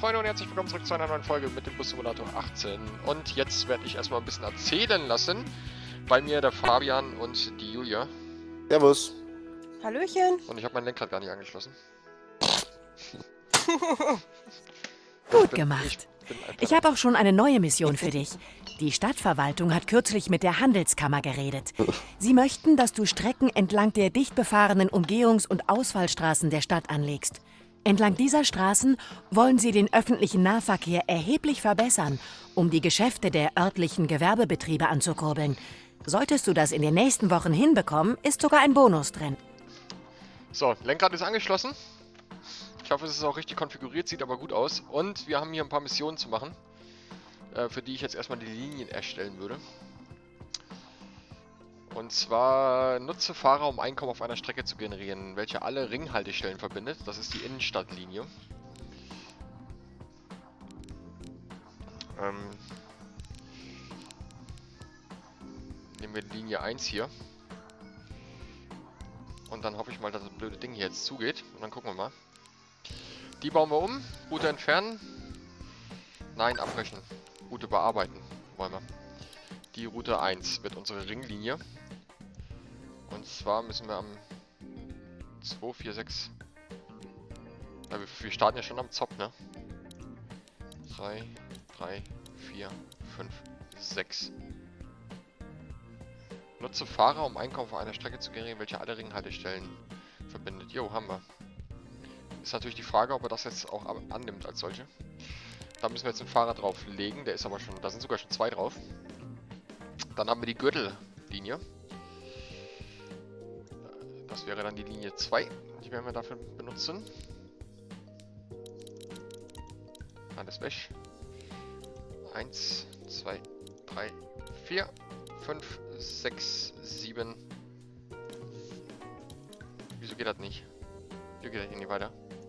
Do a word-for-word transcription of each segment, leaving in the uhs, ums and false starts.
Freunde, und herzlich willkommen zurück zu einer neuen Folge mit dem Bus Simulator achtzehn. Und jetzt werde ich erstmal ein bisschen erzählen lassen. Bei mir der Fabian und die Julia. Servus. Hallöchen. Und ich habe mein Lenkrad gar nicht angeschlossen. Gut bin, gemacht. Ich, ich habe auch schon eine neue Mission für dich. Die Stadtverwaltung hat kürzlich mit der Handelskammer geredet. Sie möchten, dass du Strecken entlang der dicht befahrenen Umgehungs- und Ausfallstraßen der Stadt anlegst. Entlang dieser Straßen wollen sie den öffentlichen Nahverkehr erheblich verbessern, um die Geschäfte der örtlichen Gewerbebetriebe anzukurbeln. Solltest du das in den nächsten Wochen hinbekommen, ist sogar ein Bonus drin. So, Lenkrad ist angeschlossen. Ich hoffe, es ist auch richtig konfiguriert, sieht aber gut aus. Und wir haben hier ein paar Missionen zu machen, äh, für die ich jetzt erstmal die Linien erstellen würde. Und zwar nutze Fahrer, um Einkommen auf einer Strecke zu generieren, welche alle Ringhaltestellen verbindet. Das ist die Innenstadtlinie. Ähm, nehmen wir die Linie eins hier. Und dann hoffe ich mal, dass das blöde Ding hier jetzt zugeht. Und dann gucken wir mal. Die bauen wir um. Route entfernen. Nein, abbrechen. Route bearbeiten wollen wir. Die Route eins wird unsere Ringlinie. Und zwar müssen wir am zwei, vier, sechs... Ja, wir, wir starten ja schon am Zopf, ne? drei, drei, vier, fünf, sechs. Nutze Fahrer, um Einkommen auf einer Strecke zu generieren, welche alle Ringhaltestellen verbindet. Jo, haben wir. Ist natürlich die Frage, ob er das jetzt auch annimmt als solche. Da müssen wir jetzt einen Fahrer drauflegen, der ist aber schon... Da sind sogar schon zwei drauf. Dann haben wir die Gürtellinie. Das wäre dann die Linie zwei, die werden wir dafür benutzen. Alles weg. eins, zwei, drei, vier, fünf, sechs, sieben. Wieso geht das nicht? Hier geht das hier nicht weiter.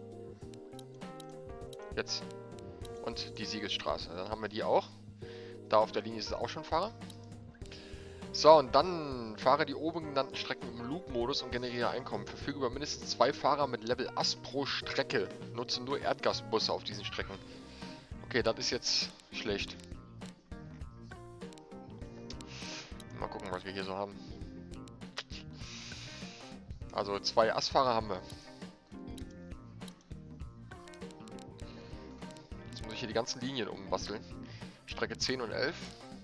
Jetzt. Und die Siegesstraße. Dann haben wir die auch. Da auf der Linie ist es auch schon Fahrer. So, und dann fahre die oben genannten Strecken im Loop-Modus und generiere Einkommen. Verfüge über mindestens zwei Fahrer mit Level Ass pro Strecke. Nutze nur Erdgasbusse auf diesen Strecken. Okay, das ist jetzt schlecht. Mal gucken, was wir hier so haben. Also zwei Assfahrer haben wir. Jetzt muss ich hier die ganzen Linien umbasteln. Strecke zehn und elf.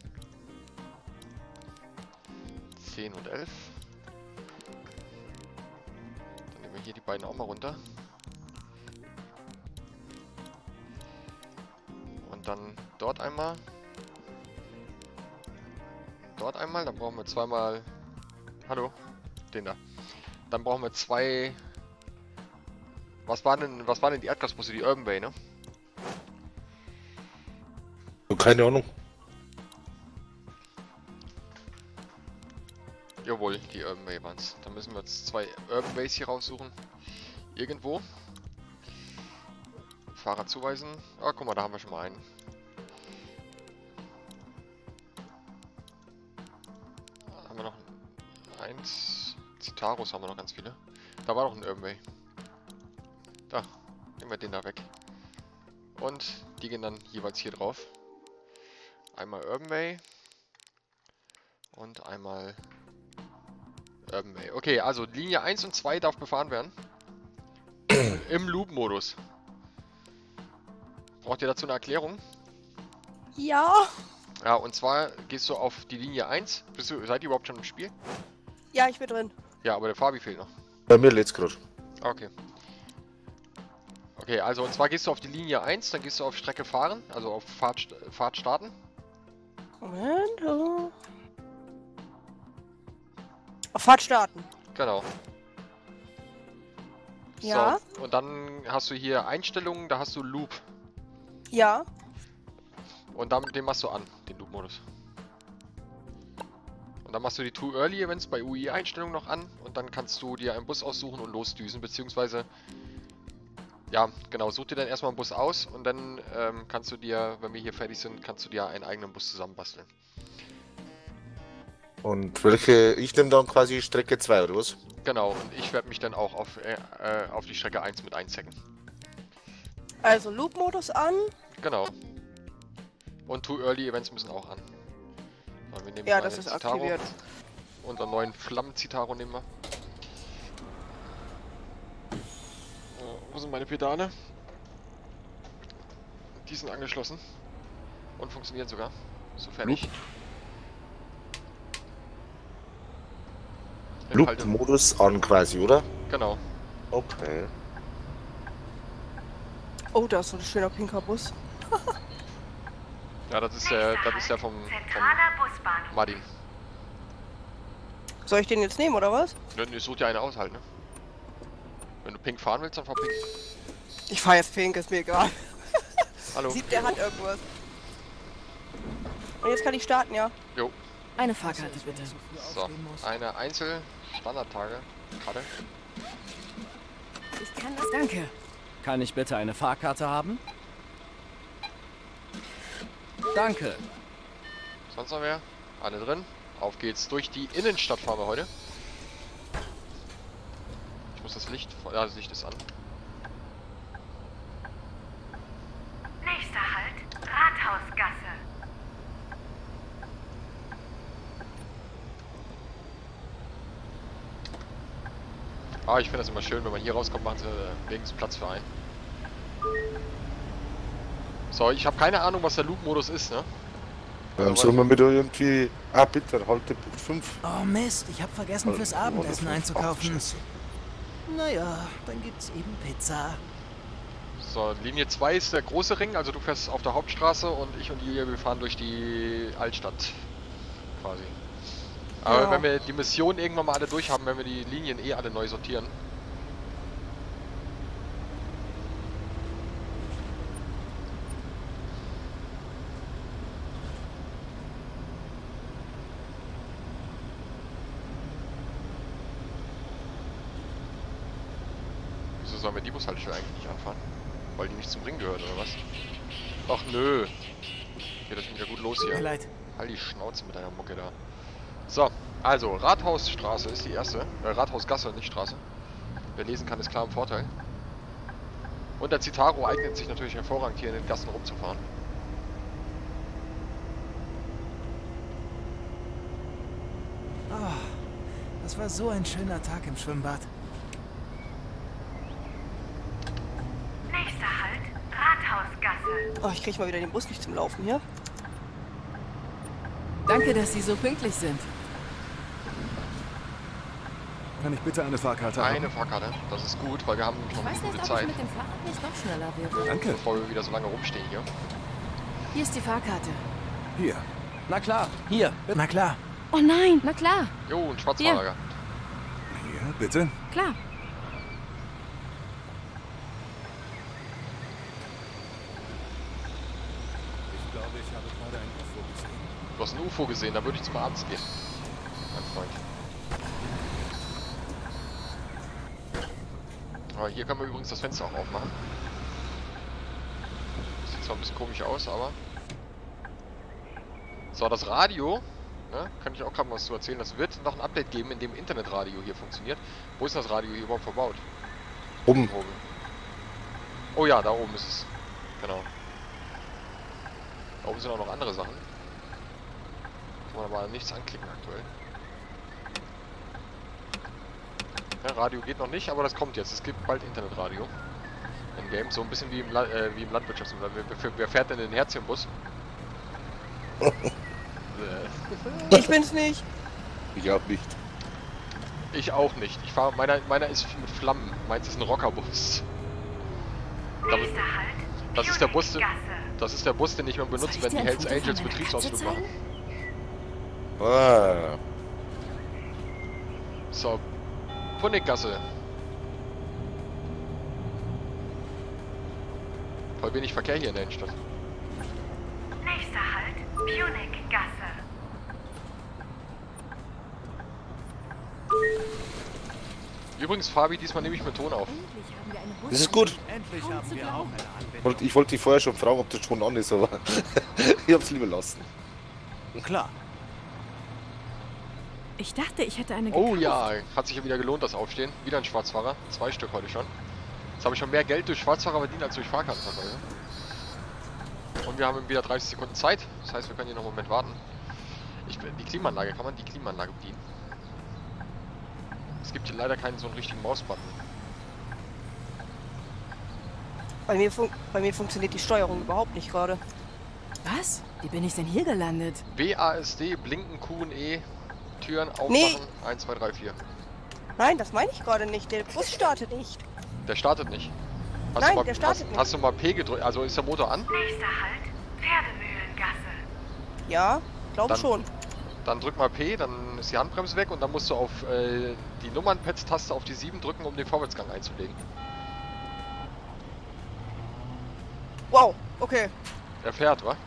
zehn und elf. Dann nehmen wir hier die beiden auch mal runter. Und dann dort einmal. Dort einmal, dann brauchen wir zweimal... Hallo? Den da. Dann brauchen wir zwei... Was waren denn, was waren denn die Erdgasbusse? Die Urban Way, ne? Keine Ahnung. Jawohl, die Urban Way waren es. Dann müssen wir jetzt zwei Urban Ways hier raussuchen. Irgendwo. Fahrer zuweisen. Ah, guck mal, da haben wir schon mal einen. Da haben wir noch eins. Citaros haben wir noch ganz viele. Da war noch ein Urban Way. Da, nehmen wir den da weg. Und die gehen dann jeweils hier drauf. Einmal Urban Way. Und einmal... Urban Way. Okay, also Linie eins und zwei darf befahren werden. Im Loop-Modus. Braucht ihr dazu eine Erklärung? Ja. Ja, und zwar gehst du auf die Linie eins. Bist du, seid ihr überhaupt schon im Spiel? Ja, ich bin drin. Ja, aber der Fabi fehlt noch. Bei mir lädt's gerade. Okay. Okay, also und zwar gehst du auf die Linie eins, dann gehst du auf Strecke fahren, also auf Fahrt, Fahrt starten. Moment. Oh. Auf Fahrt starten. Genau. Ja. So, und dann hast du hier Einstellungen, da hast du Loop. Ja. Und damit den machst du an, den Loop-Modus. Und dann machst du die Too Early Events bei U I-Einstellungen noch an und dann kannst du dir einen Bus aussuchen und losdüsen, beziehungsweise, ja, genau, such dir dann erstmal einen Bus aus und dann ähm, kannst du dir, wenn wir hier fertig sind, kannst du dir einen eigenen Bus zusammenbasteln. Und welche, ich nehme dann quasi Strecke zwei oder was? Genau, und ich werde mich dann auch auf, äh, auf die Strecke eins mit einzecken. Also Loop-Modus an. Genau. Und Too Early Events müssen auch an. So, wir nehmen Ja, mal das den ist Citaro. aktiviert. Unseren neuen Flammen-Citaro nehmen wir. So, wo sind meine Pedale? Die sind angeschlossen. Und funktionieren sogar. Sofern ich. Loop-Modus an quasi, oder? Genau. Okay. Oh, da ist so ein schöner pinker Bus. Ja, das ist der, das ist der vom, vom Martin. Soll ich den jetzt nehmen, oder was? Ne, ne, such dir eine aus halt, ne? Wenn du pink fahren willst, dann fahr pink. Ich fahr jetzt pink, ist mir egal. Hallo. Sieht, der hat irgendwas. Und jetzt kann ich starten, ja? Jo. Eine Fahrkarte bitte. So, eine Einzel-Standardtage. Karte. Ich kann das. Danke. Kann ich bitte eine Fahrkarte haben? Danke. Sonst noch wer? Alle drin. Auf geht's. Durch die Innenstadt fahren wir heute. Ich muss das Licht... Ja, das Licht ist an. Nächster Halt, Rathausgasse. Ah, ich finde das immer schön, wenn man hier rauskommt, machen sie äh, wenigstens Platz für einen. So, ich habe keine Ahnung, was der Loop-Modus ist, ne? Dann sollen wir mit irgendwie... Ah, bitte, halte Punkt fünf. Oh Mist, ich habe vergessen fürs Abendessen Ach, einzukaufen. Scheiße. Naja, dann gibt's eben Pizza. So, Linie zwei ist der große Ring, also du fährst auf der Hauptstraße und ich und Julia, wir fahren durch die Altstadt. Quasi. Aber Ja. wenn wir die Mission irgendwann mal alle durch haben, werden wir die Linien eh alle neu sortieren. Wieso sollen wir die Bushaltestelle eigentlich nicht anfahren? Weil die nicht zum Ring gehört, oder was? Ach nö. Geht das schon wieder gut los Tut mir hier. leid. Halt die Schnauze mit deiner Mucke da. So, also Rathausstraße ist die erste. Äh, Rathausgasse, nicht Straße. Wer lesen kann, ist klar im Vorteil. Und der Citaro eignet sich natürlich hervorragend, hier in den Gassen rumzufahren. Oh, das war so ein schöner Tag im Schwimmbad. Nächster Halt, Rathausgasse. Oh, ich krieg mal wieder den Bus nicht zum Laufen hier. Danke, dass Sie so pünktlich sind. Kann ich bitte eine Fahrkarte haben? Eine Fahrkarte, das ist gut, weil wir haben Ich schon weiß gute nicht, ob Zeit, ich mit dem Fahrrad nicht noch schneller wäre. Danke. bevor wir wieder so lange rumstehen hier. Hier ist die Fahrkarte. Hier. Na klar, hier. Na klar. Oh nein, na klar, Jo, ein Schwarzfahrer gehabt. Hier, bitte. klar. Ich glaube, ich habe gerade ein U F O gesehen. Du hast ein U F O gesehen, da würde ich zum Arzt gehen. Mein Freund. Aber hier können wir übrigens das Fenster auch aufmachen. Sieht zwar ein bisschen komisch aus, aber... So, das Radio, ne, kann ich auch gerade mal was zu erzählen. Das wird noch ein Update geben, in dem Internetradio hier funktioniert. Wo ist das Radio hier überhaupt verbaut? Oben. Oben. Oh ja, da oben ist es. Genau. Da oben sind auch noch andere Sachen. Kann man aber nichts anklicken aktuell. Ja, Radio geht noch nicht, aber das kommt jetzt. Es gibt bald Internetradio. In Game, so ein bisschen wie im, La äh, wie im Landwirtschaftsumfeld. Wer, wer, wer fährt denn den Herzchenbus? Ich bin's nicht. Ich auch nicht. Ich auch nicht. Ich fahre, meiner, meiner ist mit Flammen. Meins ist ein Rockerbus. Damit, Nächster Halt, das ist der Bus, den- Gasse. das ist der Bus, den ich mal benutze, Soll ich wenn dir die ein Hells Foto von Angels meiner Betriebsausflug Katze machen. Ah. So, Punniggasse. Voll wenig Verkehr hier in der Innenstadt. Nächster Halt, Punic-Gasse. Übrigens, Fabi, diesmal nehme ich mit Ton auf. Endlich haben wir eine Bus. Das ist gut. Endlich Kaum haben zu wir glauben. auch eine Anwendung. Und ich wollte dich vorher schon fragen, ob das schon an ist, aber ich hab's lieber lassen. Klar. Ich dachte, ich hätte eine Oh gekauft. ja, hat sich ja wieder gelohnt, das Aufstehen. Wieder ein Schwarzfahrer. Zwei Stück heute schon. Jetzt habe ich schon mehr Geld durch Schwarzfahrer verdient als durch Fahrkartenverkäufe. Und wir haben wieder dreißig Sekunden Zeit. Das heißt, wir können hier noch einen Moment warten. Ich, die Klimaanlage, kann man die Klimaanlage bedienen? Es gibt hier leider keinen so einen richtigen Mausbutton. Bei mir, fun bei mir funktioniert die Steuerung überhaupt nicht gerade. Was? Wie bin ich denn hier gelandet? W A S D, Blinken, Q und E, Türen aufmachen, Nee. eins, zwei, drei, vier. Nein, das meine ich gerade nicht. Der Bus startet nicht. Der startet nicht. Hast Nein, du mal, der startet hast, nicht. Hast du mal P gedrückt? Also ist der Motor an? Nächster Halt, Pferdemühlengasse. Ja, glaube Dann- schon. Dann drück mal P, dann ist die Handbremse weg und dann musst du auf äh, die Nummernpads-Taste auf die sieben drücken, um den Vorwärtsgang einzulegen. Wow, okay. Er fährt, wa?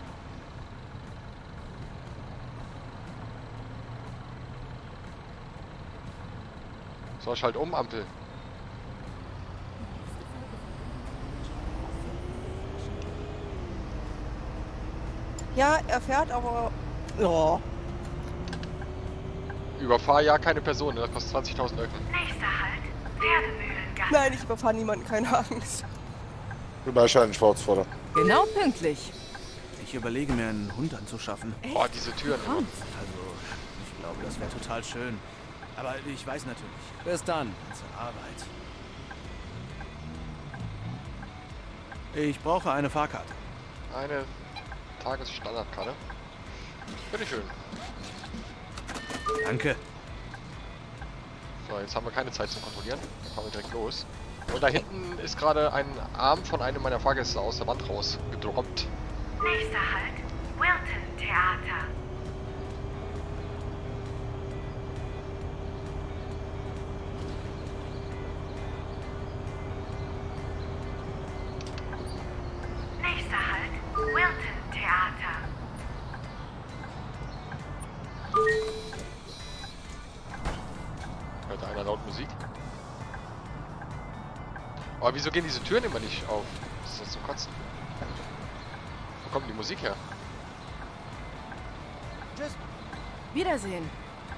So, schalt um, Ampel. Ja, er fährt, aber... Ja. Überfahr ja keine Person, ne? Das kostet zwanzigtausend Öcken. Nächster Halt, Pferdemühlengasse. Nein, ich überfahre niemanden, keine Angst. Du bist ein Schwarzfahrer. Genau pünktlich. Ich überlege mir, einen Hund anzuschaffen. Oh, diese Türen. immer. Also, ich glaube, das wäre total schön. Aber ich weiß natürlich. Bis dann. Zur Arbeit. Ich brauche eine Fahrkarte. Eine Tagesstandardkarte. Bitteschön. Danke. So, jetzt haben wir keine Zeit zum Kontrollieren. Dann fahren wir direkt los. Und da hinten ist gerade ein Arm von einem meiner Fahrgäste aus der Wand rausgedroppt. Nächster Halt, Wilton Theater. Nächster Halt, Wilton Theater. Hört einer laut Musik? Aber wieso gehen diese Türen immer nicht auf? Das ist das zum Kotzen. Wo kommt die Musik her? Wiedersehen.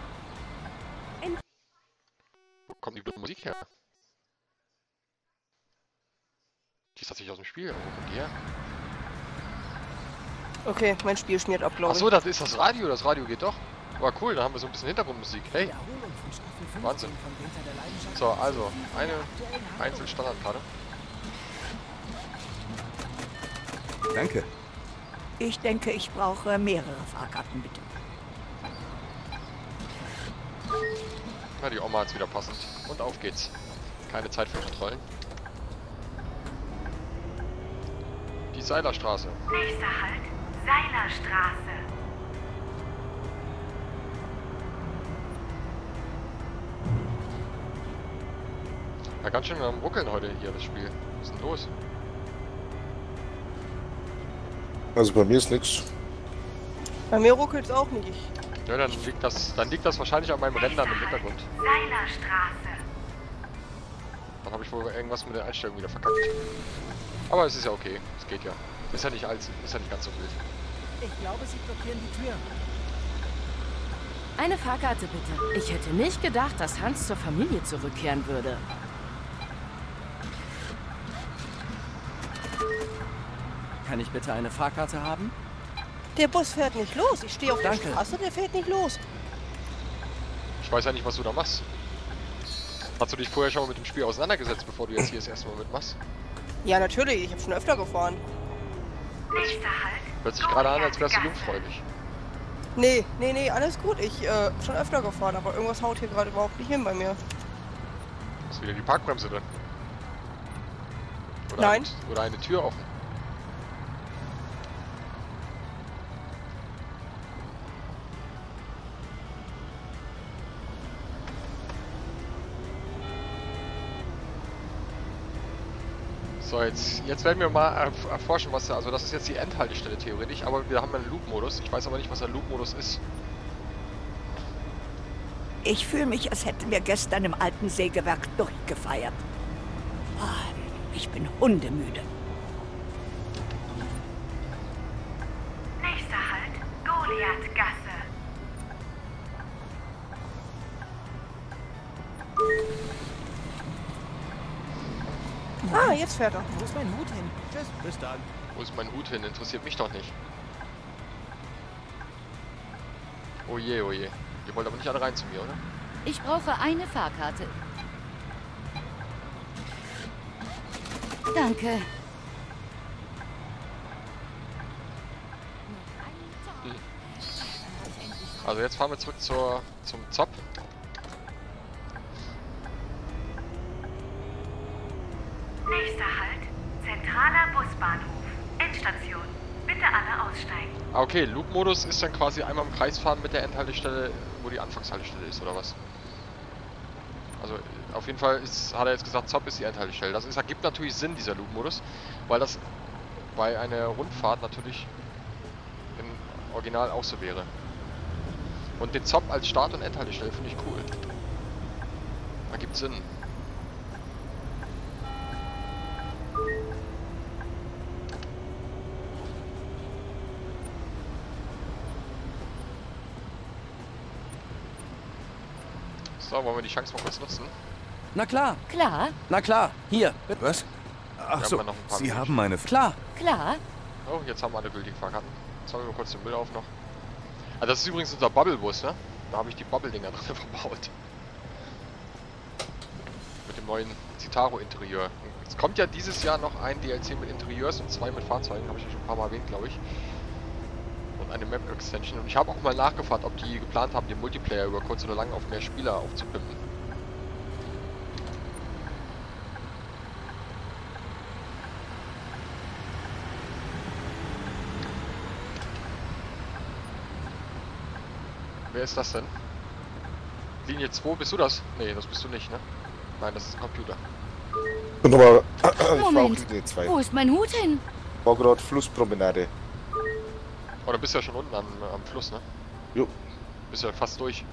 Wo kommt die blöde Musik her? Die ist tatsächlich aus dem Spiel. Wo kommt die her? Okay, mein Spiel schmiert ab, glaube ich. Achso, das ist das Radio. Das Radio geht doch. Aber cool, da haben wir so ein bisschen Hintergrundmusik. Hey, Wahnsinn. So, also, eine Einzelstandardkarte. Danke. Ich denke, ich brauche mehrere Fahrkarten, bitte. Na, die Oma hat's wieder passend. Und auf geht's. Keine Zeit für Kontrollen. Die Seilerstraße. Nächster Halt, Seilerstraße. Ja, ganz schön am Ruckeln heute hier, das Spiel. Was ist denn los? Also bei mir ist nichts. Bei mir ruckelt es auch nicht. Ich Ja, dann liegt das, dann liegt das wahrscheinlich an meinem Rändern im Hintergrund. Seilerstraße. Dann habe ich wohl irgendwas mit der Einstellung wieder verkackt. Aber es ist ja okay, es geht ja. Ist ja nicht allzu, ist ja nicht ganz so wild. Ich glaube, sie blockieren die Tür. Eine Fahrkarte bitte. Ich hätte nicht gedacht, dass Hans zur Familie zurückkehren würde. Kann ich bitte eine Fahrkarte haben? Der Bus fährt nicht los. Ich stehe auf Danke. der Straße, der fährt nicht los. Ich weiß ja nicht, was du da machst. Hast du dich vorher schon mal mit dem Spiel auseinandergesetzt, bevor du jetzt hier das erste Mal mitmachst? Ja, natürlich. Ich habe schon öfter gefahren. Nächster Halt, Hört sich gerade an, als wärst du jungfräulich. Nee, nee, nee, alles gut. Ich äh, schon öfter gefahren, aber irgendwas haut hier gerade überhaupt nicht hin bei mir. Ist wieder die Parkbremse drin? Oder Nein. Eine, oder eine Tür offen? So, jetzt, jetzt werden wir mal erf erforschen, was da, also das ist jetzt die Endhaltestelle theoretisch, aber wir haben einen Loop-Modus. Ich weiß aber nicht, was der Loop-Modus ist. Ich fühle mich, als hätten wir gestern im alten Sägewerk durchgefeiert. Ah, ich bin hundemüde. nächster Halt, Goliathgasse. jetzt fährt er. Wo ist mein Hut hin? Tschüss, bis dann. Wo ist mein Hut hin? Interessiert mich doch nicht. Oh je, oh je. Ihr wollt aber nicht alle rein zu mir, oder? Ich brauche eine Fahrkarte. Danke. Also jetzt fahren wir zurück zur, zum Zopp. Nächster Halt, zentraler Busbahnhof. Endstation. Bitte alle aussteigen. Ah, okay, Loop-Modus ist dann quasi einmal im Kreis fahren mit der Endhaltestelle, wo die Anfangshaltestelle ist, oder was? Also auf jeden Fall ist, hat er jetzt gesagt, Zopp ist die Endhaltestelle. Das ist, ergibt natürlich Sinn, dieser Loop-Modus, weil das bei einer Rundfahrt natürlich im Original auch so wäre. Und den Zopp als Start- und Endhaltestelle finde ich cool. Ergibt Sinn. So, wollen wir die Chance mal kurz nutzen? Na klar. Klar, Na klar. Hier. Was? Ach Wir so, haben noch ein paar Sie Minuten. haben meine... Klar. klar. Oh, jetzt haben wir alle gültigen Fahrkarten. Jetzt haben wir kurz den Müll auf noch. Ah, das ist übrigens unser Bubble-Bus, ne? Da habe ich die Bubble-Dinger drin verbaut. Mit dem neuen Citaro-Interieur. Es kommt ja dieses Jahr noch ein D L C mit Interieurs und zwei mit Fahrzeugen, habe ich schon ein paar Mal erwähnt, glaube ich. Und eine Map-Extension. Und ich habe auch mal nachgefragt, ob die geplant haben, den Multiplayer über kurz oder lang auf mehr Spieler aufzupimpen. Wer ist das denn? Linie zwei, bist du das? Nee, das bist du nicht, ne? Nein, das ist ein Computer. Und nochmal, ich war auch Moment, Linie zwei. wo ist mein Hut hin? War gerade Flusspromenade. Oh, dann bist du ja schon unten am, am Fluss, ne? Jo. Bist ja fast durch.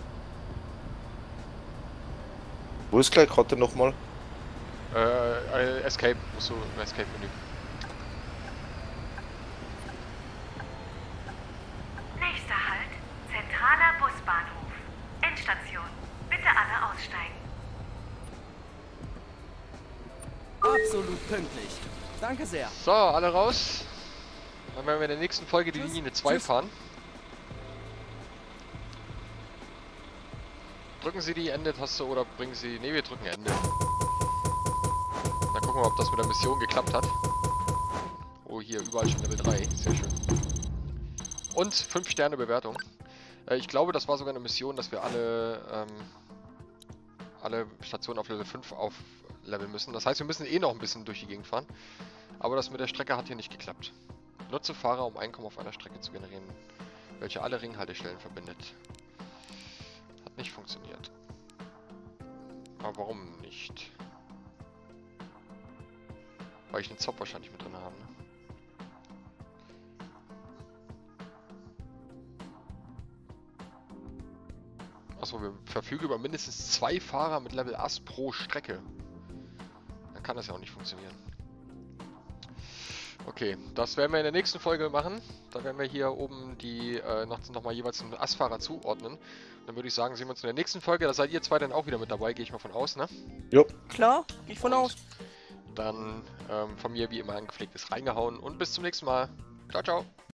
Wo ist gleich Karte nochmal? Äh, äh, Escape, musst du im Escape-Menü. Nächster Halt, zentraler Busbahnhof. Endstation. Bitte alle aussteigen. Absolut pünktlich. Danke sehr. So, alle raus. Dann werden wir in der nächsten Folge die Tschüss. Linie zwei Tschüss. fahren. Drücken Sie die Ende-Taste oder bringen Sie... Ne, wir drücken Ende. Dann gucken wir, ob das mit der Mission geklappt hat. Oh, hier überall schon Level drei. Sehr schön. Und fünf Sterne Bewertung. Äh, ich glaube, das war sogar eine Mission, dass wir alle, ähm, alle Stationen auf Level fünf aufleveln müssen. Das heißt, wir müssen eh noch ein bisschen durch die Gegend fahren. Aber das mit der Strecke hat hier nicht geklappt. Nutze Fahrer, um Einkommen auf einer Strecke zu generieren, welche alle Ringhaltestellen verbindet. Hat nicht funktioniert. Aber warum nicht? Weil ich den Zopp wahrscheinlich mit drin habe, ne? Achso, wir verfügen über mindestens zwei Fahrer mit Level Ass pro Strecke. Dann kann das ja auch nicht funktionieren. Okay, das werden wir in der nächsten Folge machen. Da werden wir hier oben die äh, noch, noch mal jeweils einen Assfahrer zuordnen. Dann würde ich sagen, sehen wir uns in der nächsten Folge. Da seid ihr zwei dann auch wieder mit dabei, gehe ich mal von aus, ne? Jo. Klar, gehe ich von Und aus. Dann ähm, von mir wie immer ein gepflegtes reingehauen und bis zum nächsten Mal. Ciao, ciao.